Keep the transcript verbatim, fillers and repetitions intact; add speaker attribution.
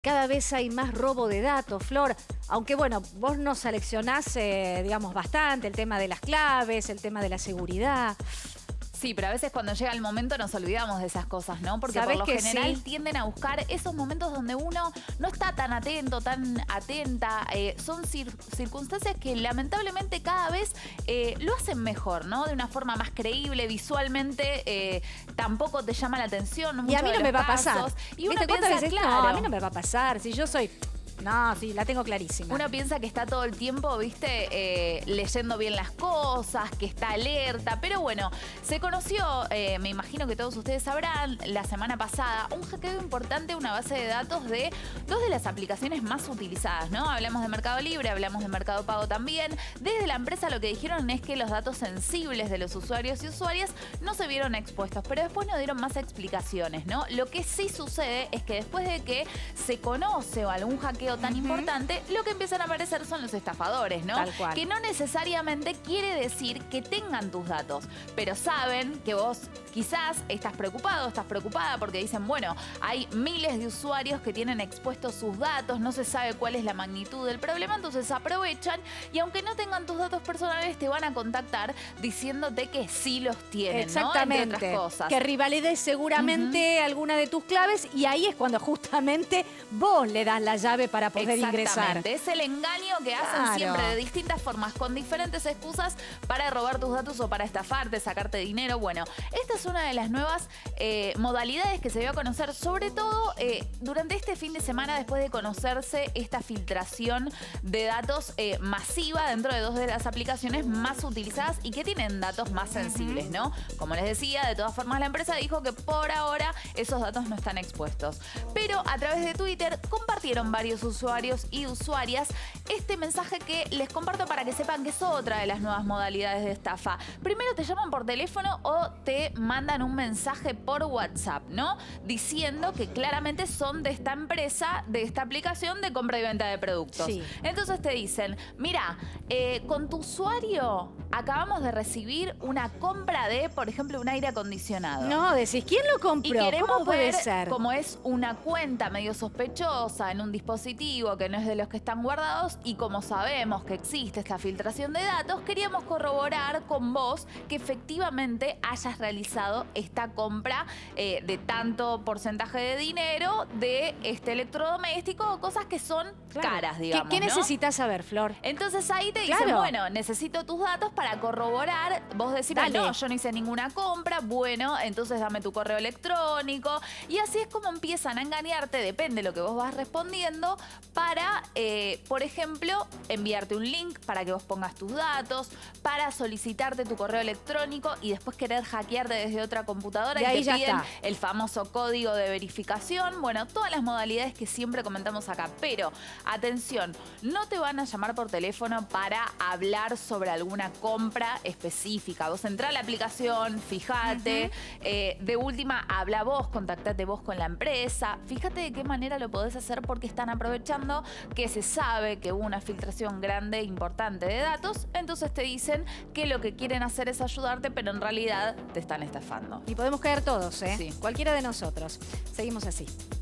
Speaker 1: Cada vez hay más robo de datos, Flor, aunque bueno, vos nos seleccionás, eh, digamos, bastante el tema de las claves, el tema de la seguridad.
Speaker 2: Sí, pero a veces cuando llega el momento nos olvidamos de esas cosas, ¿no? Porque por lo general sí tienden a buscar esos momentos donde uno no está tan atento, tan atenta. Eh, son cir circunstancias que lamentablemente cada vez eh, lo hacen mejor, ¿no? De una forma más creíble, visualmente eh, tampoco te llama la atención.
Speaker 1: Y a mí no me va a pasar.
Speaker 2: Y uno piensa,
Speaker 1: veces,
Speaker 2: claro,
Speaker 1: no, a mí no me va a pasar. Si yo soy... No, sí, la tengo clarísima.
Speaker 2: Uno piensa que está todo el tiempo, viste, eh, leyendo bien las cosas, que está alerta. Pero bueno, se conoció, eh, me imagino que todos ustedes sabrán, la semana pasada, un hackeo importante, una base de datos de dos de las aplicaciones más utilizadas, ¿no? Hablamos de Mercado Libre, hablamos de Mercado Pago también. Desde la empresa lo que dijeron es que los datos sensibles de los usuarios y usuarias no se vieron expuestos, pero después no dieron más explicaciones, ¿no? Lo que sí sucede es que después de que se conoce o algún hackeo tan uh-huh. importante, lo que empiezan a aparecer son los estafadores, ¿no?
Speaker 1: Tal cual.
Speaker 2: Que no necesariamente quiere decir que tengan tus datos, pero saben que vos quizás estás preocupado, estás preocupada porque dicen, bueno, hay miles de usuarios que tienen expuestos sus datos, no se sabe cuál es la magnitud del problema, entonces aprovechan y aunque no tengan tus datos personales te van a contactar diciéndote que sí los tienen,
Speaker 1: exactamente,
Speaker 2: ¿no? Entre otras cosas.
Speaker 1: Que rivalides seguramente uh-huh. alguna de tus claves y ahí es cuando justamente vos le das la llave para poder ingresar.
Speaker 2: Es el engaño que hacen claro. siempre de distintas formas, con diferentes excusas para robar tus datos o para estafarte, sacarte dinero. Bueno, esta es una de las nuevas eh, modalidades que se dio a conocer, sobre todo eh, durante este fin de semana, después de conocerse esta filtración de datos eh, masiva dentro de dos de las aplicaciones más utilizadas y que tienen datos más sensibles, ¿no? Como les decía, de todas formas la empresa dijo que por ahora esos datos no están expuestos. Pero a través de Twitter compartieron varios usuarios y usuarias este mensaje que les comparto para que sepan que es otra de las nuevas modalidades de estafa. Primero te llaman por teléfono o te mandan un mensaje por WhatsApp, ¿no? Diciendo que claramente son de esta empresa, de esta aplicación de compra y venta de productos.
Speaker 1: Sí.
Speaker 2: Entonces te dicen, mira, eh, con tu usuario acabamos de recibir una compra de, por ejemplo, un aire acondicionado.
Speaker 1: No, decís, ¿quién lo compró?
Speaker 2: Y queremos
Speaker 1: ¿Cómo puede
Speaker 2: ver,
Speaker 1: ser?
Speaker 2: Como es una cuenta medio sospechosa en un dispositivo que no es de los que están guardados y como sabemos que existe esta filtración de datos, queríamos corroborar con vos que efectivamente hayas realizado esta compra eh, de tanto porcentaje de dinero de este electrodoméstico o cosas que son claro. caras, digamos.
Speaker 1: ¿Qué, qué
Speaker 2: ¿no?
Speaker 1: necesitas saber, Flor?
Speaker 2: Entonces ahí te dicen,
Speaker 1: claro.
Speaker 2: bueno, necesito tus datos para corroborar. Vos decís, no, yo no hice ninguna compra. Bueno, entonces dame tu correo electrónico. Y así es como empiezan a engañarte, depende de lo que vos vas respondiendo, para, eh, por ejemplo, enviarte un link para que vos pongas tus datos, para solicitarte tu correo electrónico y después querer hackearte desde otra computadora y, y te piden está. el famoso código de verificación. Bueno, todas las modalidades que siempre comentamos acá. Pero, atención, no te van a llamar por teléfono para hablar sobre alguna compra específica. Vos entrá a la aplicación, fíjate, uh-huh. eh, de última, habla vos, contactate vos con la empresa. Fíjate de qué manera lo podés hacer porque están aprovechando que se sabe que hubo una filtración grande e importante de datos, entonces te dicen que lo que quieren hacer es ayudarte, pero en realidad te están estafando.
Speaker 1: Y podemos caer todos, ¿eh?
Speaker 2: Sí.
Speaker 1: Cualquiera de nosotros. Seguimos así.